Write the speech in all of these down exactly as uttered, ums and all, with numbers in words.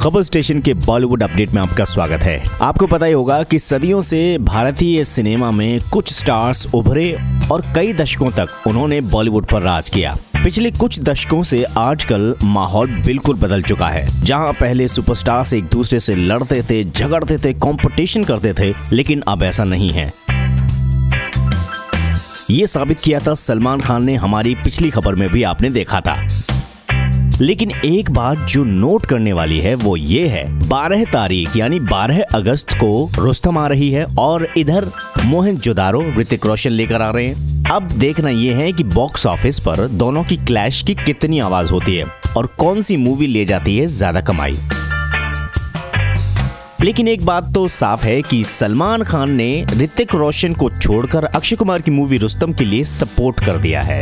खबर स्टेशन के बॉलीवुड अपडेट में आपका स्वागत है। आपको पता ही होगा कि सदियों से भारतीय सिनेमा में कुछ स्टार्स उभरे और कई दशकों तक उन्होंने बॉलीवुड पर राज किया। पिछले कुछ दशकों से आजकल माहौल बिल्कुल बदल चुका है। जहां पहले सुपरस्टार्स एक दूसरे से लड़ते थे, झगड़ते थे, कंपटीशन करते थे, लेकिन अब ऐसा नहीं है। ये साबित किया था सलमान खान ने हमारी पिछली खबर में भी आपने देखा था। लेकिन एक बात जो नोट करने वाली है वो ये है, बारह तारीख यानी बारह अगस्त को रुस्तम आ रही है और इधर मोहनजोदारो ऋतिक रोशन लेकर आ रहे हैं। अब देखना ये है कि बॉक्स ऑफिस पर दोनों की क्लैश की कितनी आवाज होती है और कौन सी मूवी ले जाती है ज्यादा कमाई। लेकिन एक बात तो साफ है कि सलमान खान ने ऋतिक रोशन को छोड़कर अक्षय कुमार की मूवी रुस्तम के लिए सपोर्ट कर दिया है।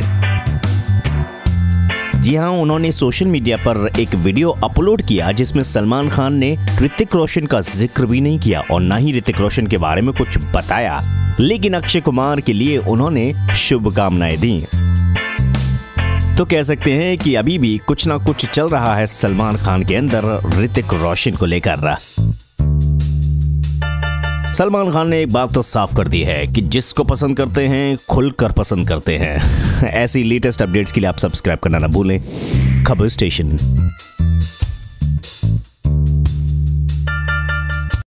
जी हाँ, उन्होंने सोशल मीडिया पर एक वीडियो अपलोड किया जिसमें सलमान खान ने ऋतिक रोशन का जिक्र भी नहीं किया और ना ही ऋतिक रोशन के बारे में कुछ बताया, लेकिन अक्षय कुमार के लिए उन्होंने शुभकामनाएं दी। तो कह सकते हैं कि अभी भी कुछ ना कुछ चल रहा है सलमान खान के अंदर ऋतिक रोशन को लेकर। सलमान खान ने एक बात तो साफ कर दी है कि जिसको पसंद करते हैं खुलकर पसंद करते हैं। ऐसी लेटेस्ट अपडेट्स के लिए आप सब्सक्राइब करना ना भूलें। खबर स्टेशन।